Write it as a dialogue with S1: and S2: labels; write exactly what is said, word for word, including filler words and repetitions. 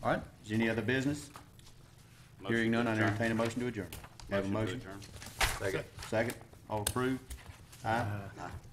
S1: All right, is there any other business? Hearing none, I
S2: Motion to
S1: entertain a motion to adjourn. Have a
S2: to
S1: motion?
S2: adjourn.
S3: Second.
S1: Second, all approved? Aye?
S3: Aye.